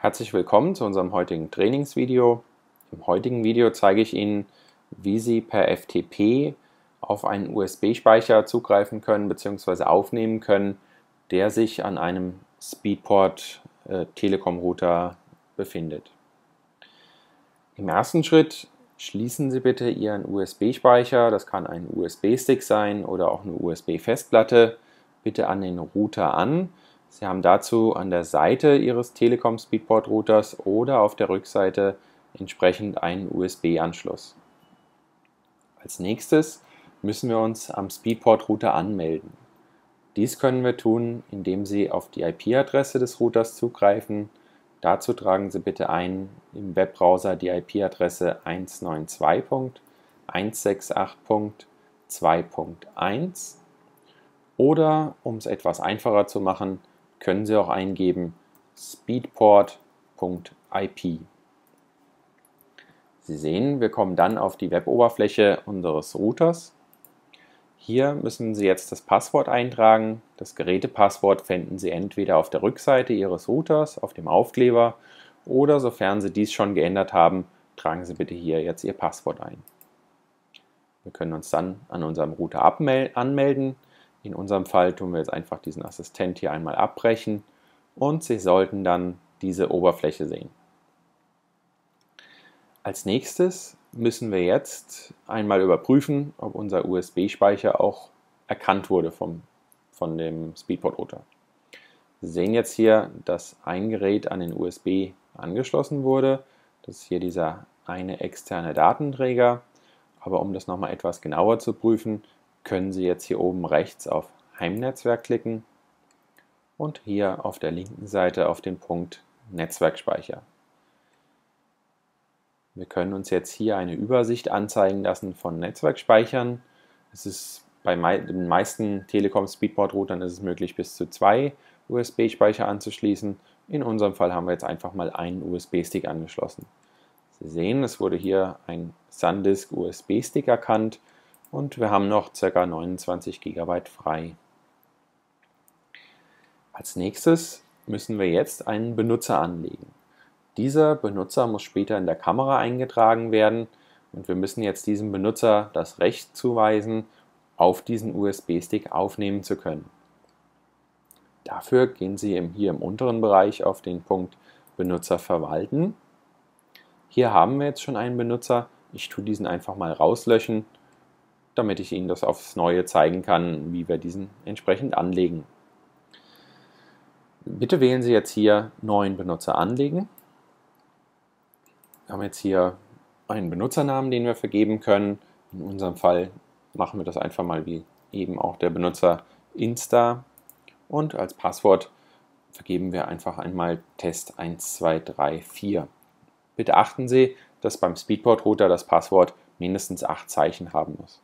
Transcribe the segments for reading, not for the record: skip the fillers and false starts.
Herzlich willkommen zu unserem heutigen Trainingsvideo. Im heutigen Video zeige ich Ihnen, wie Sie per FTP auf einen USB-Speicher zugreifen können bzw. aufnehmen können, der sich an einem Speedport Telekom-Router befindet. Im ersten Schritt schließen Sie bitte Ihren USB-Speicher, das kann ein USB-Stick sein oder auch eine USB-Festplatte, bitte an den Router an. Sie haben dazu an der Seite Ihres Telekom Speedport Routers oder auf der Rückseite entsprechend einen USB-Anschluss. Als nächstes müssen wir uns am Speedport Router anmelden. Dies können wir tun, indem Sie auf die IP-Adresse des Routers zugreifen. Dazu tragen Sie bitte ein im Webbrowser die IP-Adresse 192.168.2.1 oder, um es etwas einfacher zu machen, können Sie auch eingeben speedport.ip. Sie sehen, wir kommen dann auf die Weboberfläche unseres Routers. Hier müssen Sie jetzt das Passwort eintragen. Das Gerätepasswort finden Sie entweder auf der Rückseite Ihres Routers, auf dem Aufkleber, oder sofern Sie dies schon geändert haben, tragen Sie bitte hier jetzt Ihr Passwort ein. Wir können uns dann an unserem Router anmelden. In unserem Fall tun wir jetzt einfach diesen Assistent hier einmal abbrechen und Sie sollten dann diese Oberfläche sehen. Als nächstes müssen wir jetzt einmal überprüfen, ob unser USB-Speicher auch erkannt wurde von dem Speedport-Router. Sie sehen jetzt hier, dass ein Gerät an den USB angeschlossen wurde. Das ist hier dieser eine externe Datenträger. Aber um das nochmal etwas genauer zu prüfen, können Sie jetzt hier oben rechts auf Heimnetzwerk klicken und hier auf der linken Seite auf den Punkt Netzwerkspeicher. Wir können uns jetzt hier eine Übersicht anzeigen lassen von Netzwerkspeichern. Es ist bei den meisten Telekom Speedport Routern ist es möglich, bis zu 2 USB-Speicher anzuschließen. In unserem Fall haben wir jetzt einfach mal einen USB-Stick angeschlossen. Sie sehen, es wurde hier ein SanDisk USB-Stick erkannt und wir haben noch ca. 29 GB frei. Als nächstes müssen wir jetzt einen Benutzer anlegen. Dieser Benutzer muss später in der Kamera eingetragen werden und wir müssen jetzt diesem Benutzer das Recht zuweisen, auf diesen USB-Stick aufnehmen zu können. Dafür gehen Sie hier im unteren Bereich auf den Punkt Benutzer verwalten. Hier haben wir jetzt schon einen Benutzer. Ich tue diesen einfach mal rauslöschen, damit ich Ihnen das aufs Neue zeigen kann, wie wir diesen entsprechend anlegen. Bitte wählen Sie jetzt hier Neuen Benutzer anlegen. Wir haben jetzt hier einen Benutzernamen, den wir vergeben können. In unserem Fall machen wir das einfach mal wie eben auch der Benutzer Insta. Und als Passwort vergeben wir einfach einmal Test 1234. Bitte achten Sie, dass beim Speedport Router das Passwort mindestens 8 Zeichen haben muss.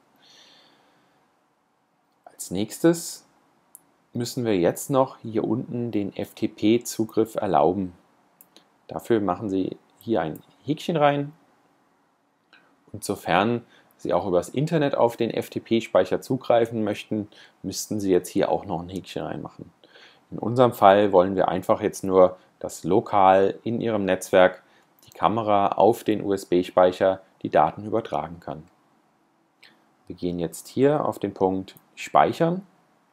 Als nächstes müssen wir jetzt noch hier unten den FTP-Zugriff erlauben. Dafür machen Sie hier ein Häkchen rein und sofern Sie auch übers Internet auf den FTP-Speicher zugreifen möchten, müssten Sie jetzt hier auch noch ein Häkchen reinmachen. In unserem Fall wollen wir einfach jetzt nur, dass lokal in Ihrem Netzwerk die Kamera auf den USB-Speicher die Daten übertragen kann. Wir gehen jetzt hier auf den Punkt Speichern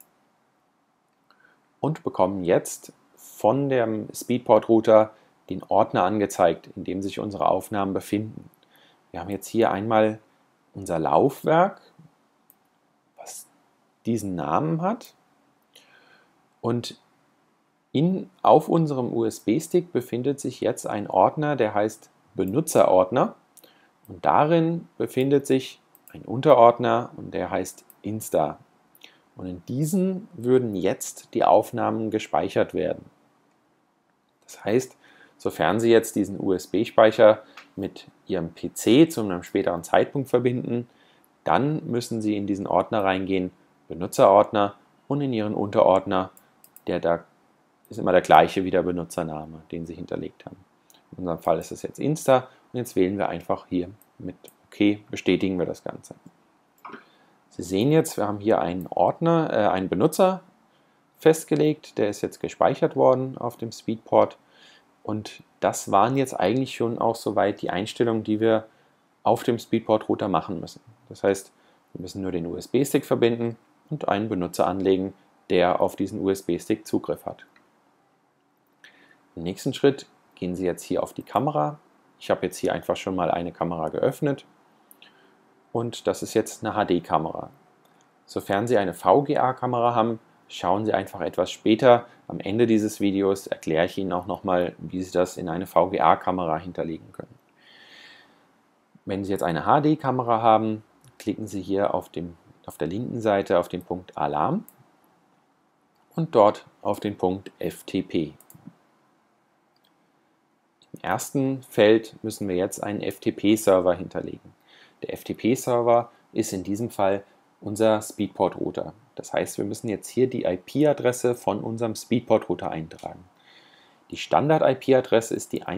und bekommen jetzt von dem Speedport-Router den Ordner angezeigt, in dem sich unsere Aufnahmen befinden. Wir haben jetzt hier einmal unser Laufwerk, was diesen Namen hat, und auf unserem USB-Stick befindet sich jetzt ein Ordner, der heißt Benutzerordner, und darin befindet sich ein Unterordner und der heißt Insta. Und in diesen würden jetzt die Aufnahmen gespeichert werden. Das heißt, sofern Sie jetzt diesen USB-Speicher mit Ihrem PC zu einem späteren Zeitpunkt verbinden, dann müssen Sie in diesen Ordner reingehen, Benutzerordner, und in Ihren Unterordner, da ist immer der gleiche wie der Benutzername, den Sie hinterlegt haben. In unserem Fall ist es jetzt Insta und jetzt wählen wir einfach hier mit OK, bestätigen wir das Ganze. Sie sehen jetzt, wir haben hier einen Benutzer festgelegt, der ist jetzt gespeichert worden auf dem Speedport. Und das waren jetzt eigentlich schon auch soweit die Einstellungen, die wir auf dem Speedport-Router machen müssen. Das heißt, wir müssen nur den USB-Stick verbinden und einen Benutzer anlegen, der auf diesen USB-Stick Zugriff hat. Im nächsten Schritt gehen Sie jetzt hier auf die Kamera. Ich habe jetzt hier einfach schon mal eine Kamera geöffnet und das ist jetzt eine HD-Kamera. Sofern Sie eine VGA-Kamera haben, schauen Sie einfach etwas später. Am Ende dieses Videos erkläre ich Ihnen auch nochmal, wie Sie das in eine VGA-Kamera hinterlegen können. Wenn Sie jetzt eine HD-Kamera haben, klicken Sie hier auf der linken Seite auf den Punkt Alarm und dort auf den Punkt FTP. Im ersten Feld müssen wir jetzt einen FTP-Server hinterlegen. Der FTP-Server ist in diesem Fall unser Speedport-Router. Das heißt, wir müssen jetzt hier die IP-Adresse von unserem Speedport-Router eintragen. Die Standard-IP-Adresse ist die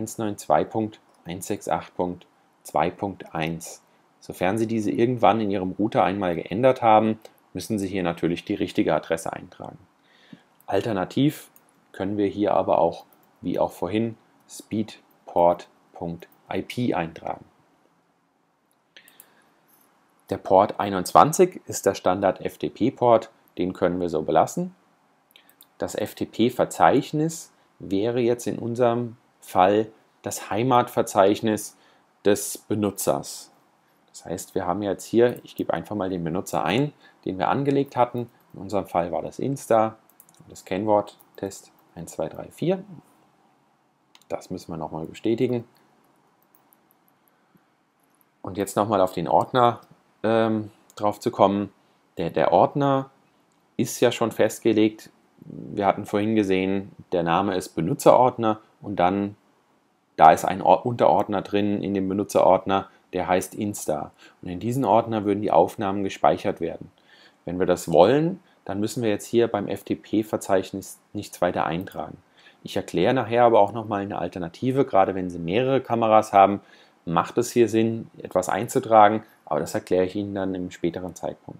192.168.2.1. Sofern Sie diese irgendwann in Ihrem Router einmal geändert haben, müssen Sie hier natürlich die richtige Adresse eintragen. Alternativ können wir hier aber auch, wie auch vorhin, speedport.ip eintragen. Der Port 21 ist der Standard-FTP-Port, den können wir so belassen. Das FTP-Verzeichnis wäre jetzt in unserem Fall das Heimatverzeichnis des Benutzers. Das heißt, wir haben jetzt hier, ich gebe einfach mal den Benutzer ein, den wir angelegt hatten. In unserem Fall war das Insta, das Kennwort Test 1234. Das müssen wir nochmal bestätigen. Und jetzt nochmal auf den Ordner drauf zu kommen. Der Ordner ist ja schon festgelegt. Wir hatten vorhin gesehen, der Name ist Benutzerordner und dann, da ist ein Unterordner drin in dem Benutzerordner, der heißt Insta. Und in diesen Ordner würden die Aufnahmen gespeichert werden. Wenn wir das wollen, dann müssen wir jetzt hier beim FTP-Verzeichnis nichts weiter eintragen. Ich erkläre nachher aber auch nochmal eine Alternative. Gerade wenn Sie mehrere Kameras haben, macht es hier Sinn, etwas einzutragen, aber das erkläre ich Ihnen dann im späteren Zeitpunkt.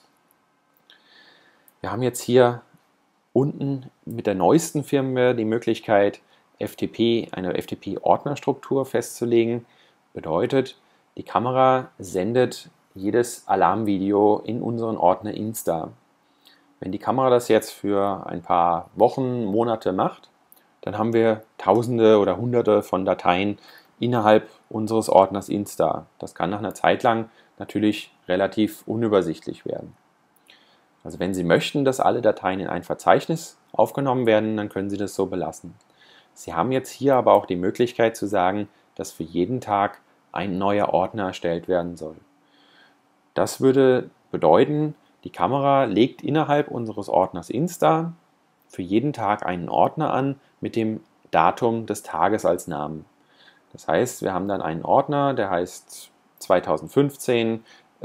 Wir haben jetzt hier unten mit der neuesten Firmware die Möglichkeit, eine FTP-Ordnerstruktur festzulegen. Bedeutet, die Kamera sendet jedes Alarmvideo in unseren Ordner Insta. Wenn die Kamera das jetzt für ein paar Wochen, Monate macht, dann haben wir Tausende oder Hunderte von Dateien innerhalb unseres Ordners Insta. Das kann nach einer Zeit lang natürlich relativ unübersichtlich werden. Also wenn Sie möchten, dass alle Dateien in ein Verzeichnis aufgenommen werden, dann können Sie das so belassen. Sie haben jetzt hier aber auch die Möglichkeit zu sagen, dass für jeden Tag ein neuer Ordner erstellt werden soll. Das würde bedeuten, die Kamera legt innerhalb unseres Ordners Insta für jeden Tag einen Ordner an mit dem Datum des Tages als Namen. Das heißt, wir haben dann einen Ordner, der heißt 2015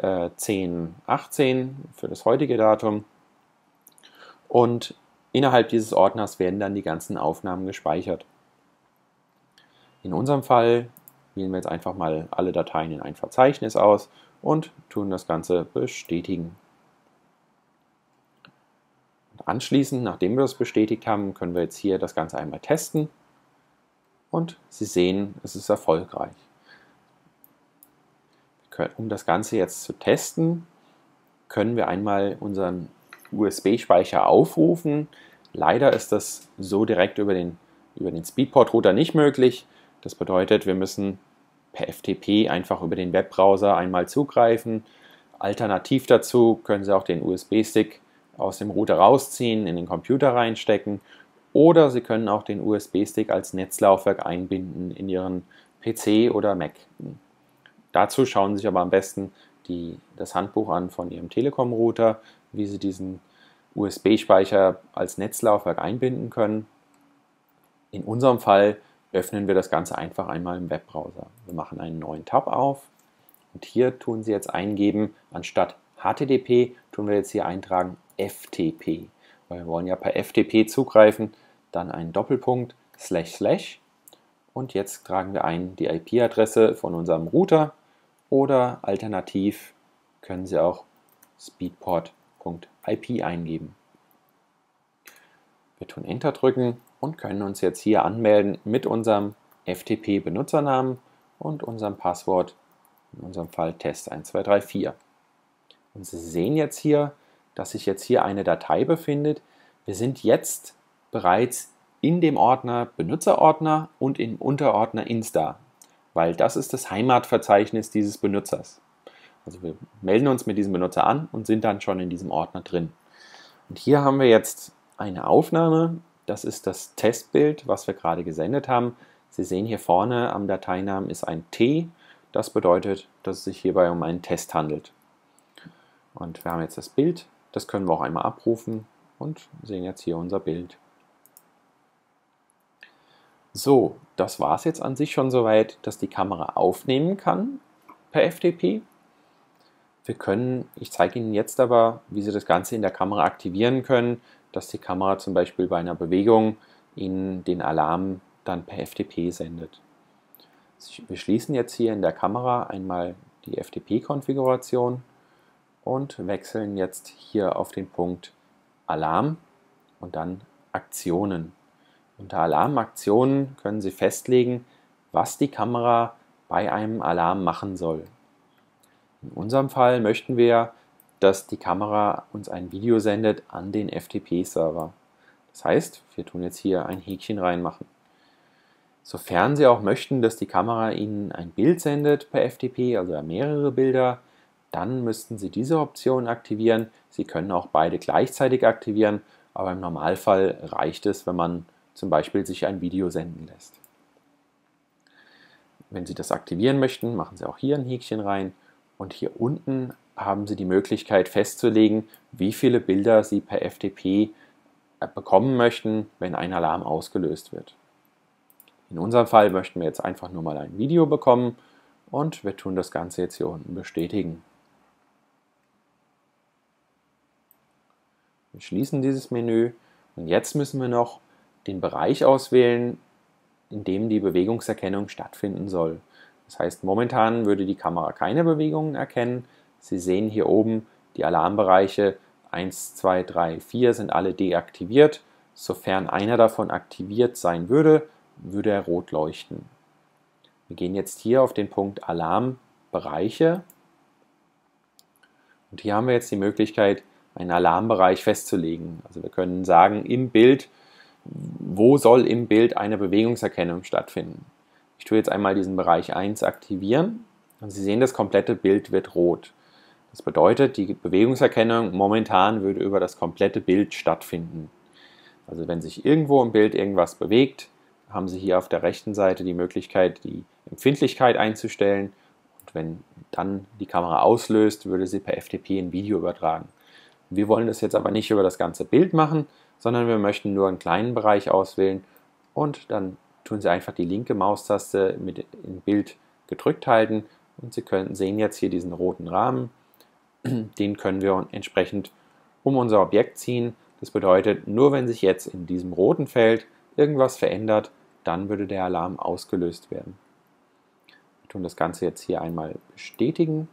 10/18 für das heutige Datum und innerhalb dieses Ordners werden dann die ganzen Aufnahmen gespeichert. In unserem Fall wählen wir jetzt einfach mal alle Dateien in ein Verzeichnis aus und tun das Ganze bestätigen. Und anschließend, nachdem wir das bestätigt haben, können wir jetzt hier das Ganze einmal testen. Und Sie sehen, es ist erfolgreich. Um das Ganze jetzt zu testen, können wir einmal unseren USB-Speicher aufrufen. Leider ist das so direkt über den Speedport-Router nicht möglich. Das bedeutet, wir müssen per FTP einfach über den Webbrowser einmal zugreifen. Alternativ dazu können Sie auch den USB-Stick aus dem Router rausziehen, in den Computer reinstecken. Oder Sie können auch den USB-Stick als Netzlaufwerk einbinden in Ihren PC oder Mac. Dazu schauen Sie sich aber am besten das Handbuch an von Ihrem Telekom-Router, wie Sie diesen USB-Speicher als Netzlaufwerk einbinden können. In unserem Fall öffnen wir das Ganze einfach einmal im Webbrowser. Wir machen einen neuen Tab auf und hier tun Sie jetzt eingeben, anstatt HTTP tun wir jetzt hier eintragen FTP. Weil wir wollen ja per FTP zugreifen, dann einen Doppelpunkt, // und jetzt tragen wir ein die IP-Adresse von unserem Router oder alternativ können Sie auch speedport.ip eingeben. Wir tun Enter drücken und können uns jetzt hier anmelden mit unserem FTP-Benutzernamen und unserem Passwort, in unserem Fall Test1234. Und Sie sehen jetzt hier, dass sich jetzt hier eine Datei befindet. Wir sind jetzt bereits in dem Ordner Benutzerordner und im Unterordner Insta, weil das ist das Heimatverzeichnis dieses Benutzers. Also wir melden uns mit diesem Benutzer an und sind dann schon in diesem Ordner drin. Und hier haben wir jetzt eine Aufnahme. Das ist das Testbild, was wir gerade gesendet haben. Sie sehen hier vorne am Dateinamen ist ein T. Das bedeutet, dass es sich hierbei um einen Test handelt. Und wir haben jetzt das Bild. Das können wir auch einmal abrufen und sehen jetzt hier unser Bild. So, das war es jetzt an sich schon soweit, dass die Kamera aufnehmen kann per FTP. Ich zeige Ihnen jetzt aber, wie Sie das Ganze in der Kamera aktivieren können, dass die Kamera zum Beispiel bei einer Bewegung Ihnen den Alarm dann per FTP sendet. Wir schließen jetzt hier in der Kamera einmal die FTP-Konfiguration und wechseln jetzt hier auf den Punkt Alarm und dann Aktionen. Unter Alarmaktionen können Sie festlegen, was die Kamera bei einem Alarm machen soll. In unserem Fall möchten wir, dass die Kamera uns ein Video sendet an den FTP-Server. Das heißt, wir tun jetzt hier ein Häkchen reinmachen. Sofern Sie auch möchten, dass die Kamera Ihnen ein Bild sendet per FTP, also mehrere Bilder, dann müssten Sie diese Option aktivieren. Sie können auch beide gleichzeitig aktivieren, aber im Normalfall reicht es, wenn man zum Beispiel sich ein Video senden lässt. Wenn Sie das aktivieren möchten, machen Sie auch hier ein Häkchen rein und hier unten haben Sie die Möglichkeit festzulegen, wie viele Bilder Sie per FTP bekommen möchten, wenn ein Alarm ausgelöst wird. In unserem Fall möchten wir jetzt einfach nur mal ein Video bekommen und wir tun das Ganze jetzt hier unten bestätigen. Wir schließen dieses Menü und jetzt müssen wir noch den Bereich auswählen, in dem die Bewegungserkennung stattfinden soll. Das heißt, momentan würde die Kamera keine Bewegungen erkennen. Sie sehen hier oben die Alarmbereiche 1, 2, 3, 4 sind alle deaktiviert. Sofern einer davon aktiviert sein würde, würde er rot leuchten. Wir gehen jetzt hier auf den Punkt Alarmbereiche und hier haben wir jetzt die Möglichkeit, einen Alarmbereich festzulegen. Also wir können sagen, im Bild, wo soll im Bild eine Bewegungserkennung stattfinden. Ich tue jetzt einmal diesen Bereich 1 aktivieren und Sie sehen, das komplette Bild wird rot. Das bedeutet, die Bewegungserkennung momentan würde über das komplette Bild stattfinden. Also wenn sich irgendwo im Bild irgendwas bewegt, haben Sie hier auf der rechten Seite die Möglichkeit, die Empfindlichkeit einzustellen. Und wenn dann die Kamera auslöst, würde sie per FTP ein Video übertragen. Wir wollen das jetzt aber nicht über das ganze Bild machen, sondern wir möchten nur einen kleinen Bereich auswählen und dann tun Sie einfach die linke Maustaste im Bild gedrückt halten und Sie sehen jetzt hier diesen roten Rahmen. Den können wir entsprechend um unser Objekt ziehen. Das bedeutet, nur wenn sich jetzt in diesem roten Feld irgendwas verändert, dann würde der Alarm ausgelöst werden. Wir tun das Ganze jetzt hier einmal bestätigen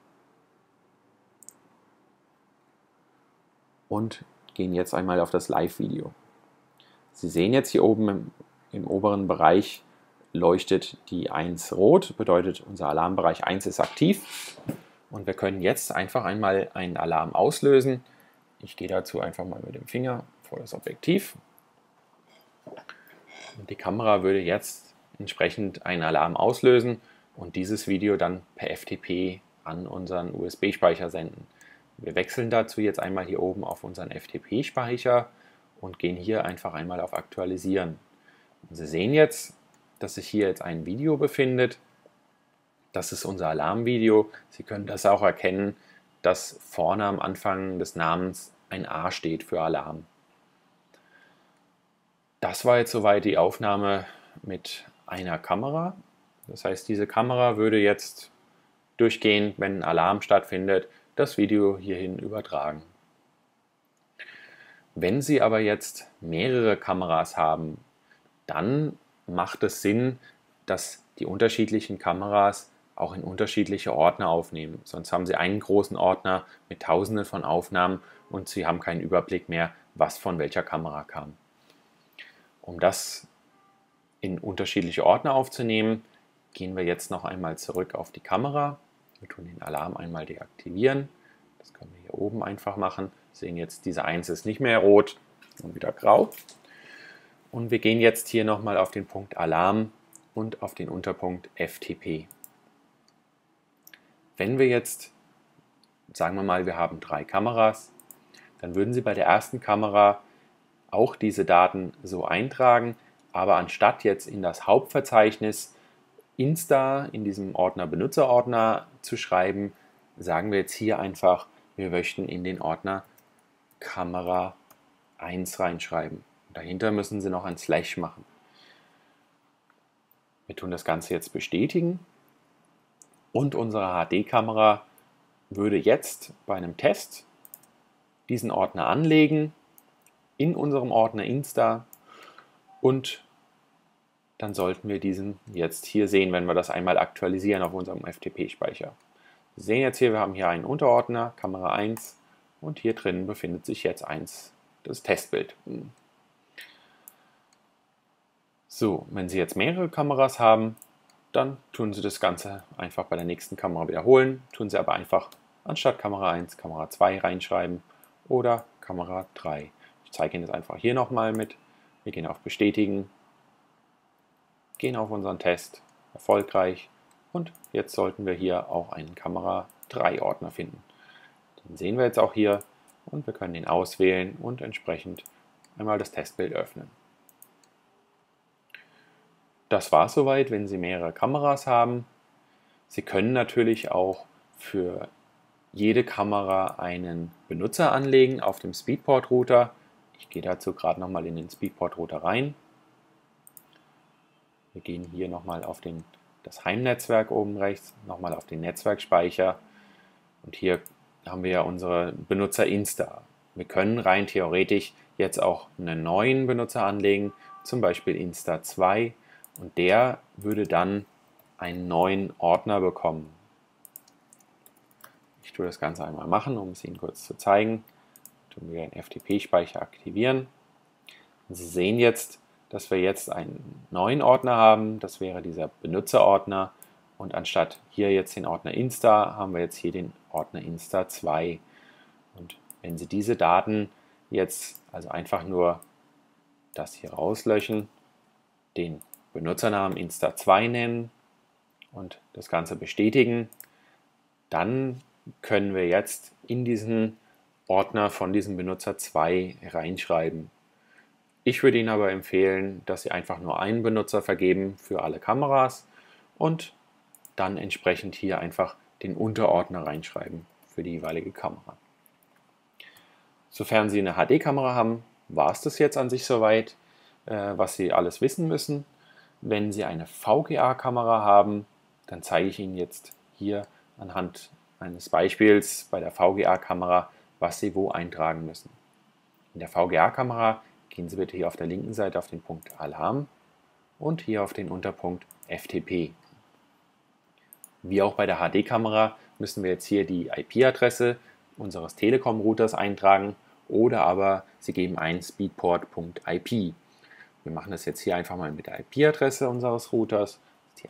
und gehen jetzt einmal auf das Live-Video. Sie sehen jetzt hier oben im oberen Bereich leuchtet die 1 rot, bedeutet unser Alarmbereich 1 ist aktiv und wir können jetzt einfach einmal einen Alarm auslösen. Ich gehe dazu einfach mal mit dem Finger vor das Objektiv und die Kamera würde jetzt entsprechend einen Alarm auslösen und dieses Video dann per FTP an unseren USB-Speicher senden. Wir wechseln dazu jetzt einmal hier oben auf unseren FTP-Speicher und gehen hier einfach einmal auf Aktualisieren. Und Sie sehen jetzt, dass sich hier jetzt ein Video befindet. Das ist unser Alarmvideo. Sie können das auch erkennen, dass vorne am Anfang des Namens ein A steht für Alarm. Das war jetzt soweit die Aufnahme mit einer Kamera. Das heißt, diese Kamera würde jetzt durchgehend, wenn ein Alarm stattfindet, das Video hierhin übertragen. Wenn Sie aber jetzt mehrere Kameras haben, dann macht es Sinn, dass die unterschiedlichen Kameras auch in unterschiedliche Ordner aufnehmen. Sonst haben Sie einen großen Ordner mit Tausenden von Aufnahmen und Sie haben keinen Überblick mehr, was von welcher Kamera kam. Um das in unterschiedliche Ordner aufzunehmen, gehen wir jetzt noch einmal zurück auf die Kamera. Wir tun den Alarm einmal deaktivieren. Das können wir hier oben einfach machen. Wir sehen jetzt, diese 1 ist nicht mehr rot und wieder grau. Und wir gehen jetzt hier nochmal auf den Punkt Alarm und auf den Unterpunkt FTP. Wenn wir jetzt, sagen wir mal, wir haben 3 Kameras, dann würden Sie bei der ersten Kamera auch diese Daten so eintragen, aber anstatt jetzt in das Hauptverzeichnis Insta in diesem Ordner Benutzerordner zu schreiben, sagen wir jetzt hier einfach, wir möchten in den Ordner Kamera 1 reinschreiben. Dahinter müssen Sie noch ein Slash machen. Wir tun das Ganze jetzt bestätigen und unsere HD-Kamera würde jetzt bei einem Test diesen Ordner anlegen in unserem Ordner Insta und dann sollten wir diesen jetzt hier sehen, wenn wir das einmal aktualisieren auf unserem FTP-Speicher. Sie sehen jetzt hier, wir haben hier einen Unterordner, Kamera 1 und hier drin befindet sich jetzt das Testbild. So, wenn Sie jetzt mehrere Kameras haben, dann tun Sie das Ganze einfach bei der nächsten Kamera wiederholen, tun Sie aber einfach anstatt Kamera 1 Kamera 2 reinschreiben oder Kamera 3. Ich zeige Ihnen das einfach hier nochmal mit. Wir gehen auf Bestätigen, gehen auf unseren Test, erfolgreich und jetzt sollten wir hier auch einen Kamera 3 Ordner finden. Den sehen wir jetzt auch hier und wir können ihn auswählen und entsprechend einmal das Testbild öffnen. Das war es soweit, wenn Sie mehrere Kameras haben. Sie können natürlich auch für jede Kamera einen Benutzer anlegen auf dem Speedport-Router. Ich gehe dazu gerade nochmal in den Speedport-Router rein. Wir gehen hier nochmal auf das Heimnetzwerk oben rechts, nochmal auf den Netzwerkspeicher und hier haben wir ja unsere Benutzer Insta. Wir können rein theoretisch jetzt auch einen neuen Benutzer anlegen, zum Beispiel Insta2 und der würde dann einen neuen Ordner bekommen. Ich tue das Ganze einmal machen, um es Ihnen kurz zu zeigen. Tun wir den FTP-Speicher aktivieren. Und Sie sehen jetzt, dass wir jetzt einen neuen Ordner haben. Das wäre dieser Benutzerordner. Und anstatt hier jetzt den Ordner Insta, haben wir jetzt hier den Ordner Insta2. Und wenn Sie diese Daten jetzt also einfach nur das hier rauslöschen, den Benutzernamen Insta2 nennen und das Ganze bestätigen, dann können wir jetzt in diesen Ordner von diesem Benutzer 2 reinschreiben. Ich würde Ihnen aber empfehlen, dass Sie einfach nur einen Benutzer vergeben für alle Kameras und dann entsprechend hier einfach den Unterordner reinschreiben für die jeweilige Kamera. Sofern Sie eine HD-Kamera haben, war es das jetzt an sich soweit, was Sie alles wissen müssen. Wenn Sie eine VGA-Kamera haben, dann zeige ich Ihnen jetzt hier anhand eines Beispiels bei der VGA-Kamera, was Sie wo eintragen müssen. In der VGA-Kamera gehen Sie bitte hier auf der linken Seite auf den Punkt Alarm und hier auf den Unterpunkt FTP. Wie auch bei der HD-Kamera müssen wir jetzt hier die IP-Adresse unseres Telekom-Routers eintragen oder aber Sie geben ein speedport.ip. Wir machen das jetzt hier einfach mal mit der IP-Adresse unseres Routers, die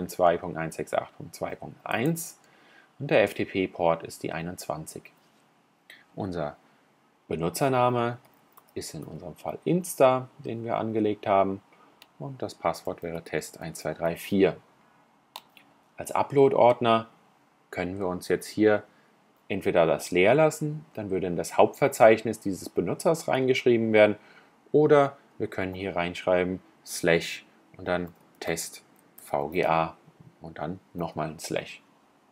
192.168.2.1 und der FTP-Port ist die 21. Unser Benutzername ist in unserem Fall Insta, den wir angelegt haben und das Passwort wäre test1234. Als Upload-Ordner können wir uns jetzt hier entweder das leer lassen, dann würde in das Hauptverzeichnis dieses Benutzers reingeschrieben werden oder wir können hier reinschreiben Slash und dann Test VGA und dann nochmal ein Slash.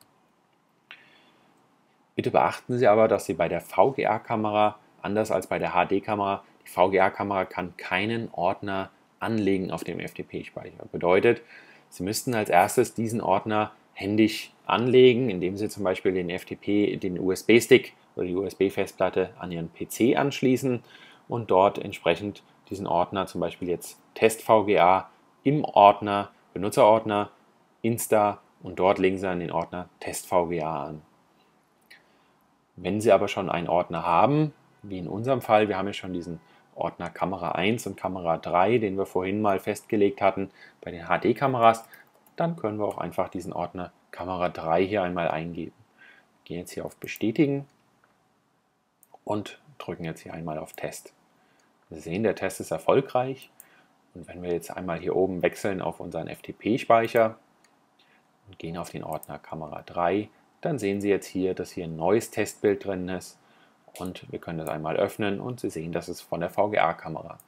Bitte beachten Sie aber, dass Sie bei der VGA-Kamera, anders als bei der HD-Kamera, die VGA-Kamera kann keinen Ordner anlegen auf dem FTP-Speicher. Bedeutet, Sie müssten als erstes diesen Ordner händisch anlegen, indem Sie zum Beispiel den USB-Stick oder die USB-Festplatte an Ihren PC anschließen und dort entsprechend diesen Ordner, zum Beispiel jetzt Test VGA, im Ordner, Benutzerordner, Insta und dort legen Sie dann den Ordner Test VGA an. Wenn Sie aber schon einen Ordner haben, wie in unserem Fall, wir haben ja schon diesen Ordner Kamera 1 und Kamera 3, den wir vorhin mal festgelegt hatten bei den HD-Kameras, dann können wir auch einfach diesen Ordner Kamera 3 hier einmal eingeben. Wir gehen jetzt hier auf Bestätigen und drücken jetzt hier einmal auf Test. Sie sehen, der Test ist erfolgreich. Und wenn wir jetzt einmal hier oben wechseln auf unseren FTP-Speicher und gehen auf den Ordner Kamera 3, dann sehen Sie jetzt hier, dass hier ein neues Testbild drin ist. Und wir können das einmal öffnen und Sie sehen, das ist von der VGA-Kamera.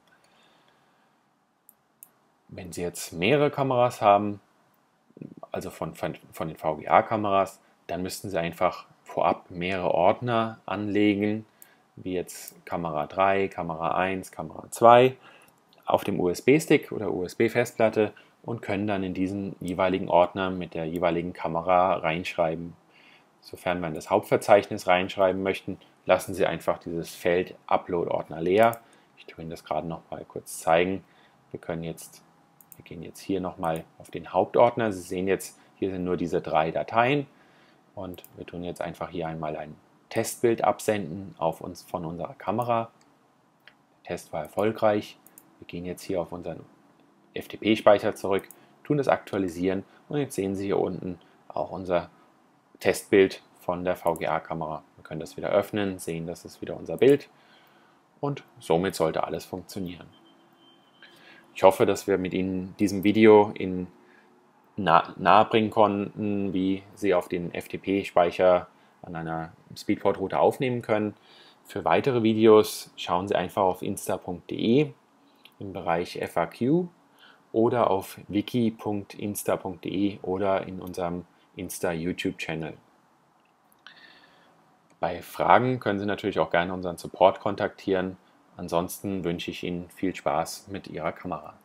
Wenn Sie jetzt mehrere Kameras haben, also von den VGA-Kameras, dann müssten Sie einfach vorab mehrere Ordner anlegen, wie jetzt Kamera 3, Kamera 1, Kamera 2 auf dem USB-Stick oder USB-Festplatte und können dann in diesen jeweiligen Ordner mit der jeweiligen Kamera reinschreiben. Sofern wir in das Hauptverzeichnis reinschreiben möchten, lassen Sie einfach dieses Feld Upload-Ordner leer. Ich tue Ihnen das gerade noch mal kurz zeigen. Wir gehen jetzt hier nochmal auf den Hauptordner. Sie sehen jetzt, hier sind nur diese 3 Dateien und wir tun jetzt einfach hier einmal ein Testbild absenden auf uns von unserer Kamera. Der Test war erfolgreich. Wir gehen jetzt hier auf unseren FTP-Speicher zurück, tun das aktualisieren und jetzt sehen Sie hier unten auch unser Testbild von der VGA-Kamera. Wir können das wieder öffnen, sehen, das ist wieder unser Bild und somit sollte alles funktionieren. Ich hoffe, dass wir mit Ihnen diesem Video nahebringen konnten, wie Sie auf den FTP-Speicher an einer Speedport-Router aufnehmen können. Für weitere Videos schauen Sie einfach auf insta.de im Bereich FAQ oder auf wiki.insta.de oder in unserem Insta YouTube-Channel. Bei Fragen können Sie natürlich auch gerne unseren Support kontaktieren. Ansonsten wünsche ich Ihnen viel Spaß mit Ihrer Kamera.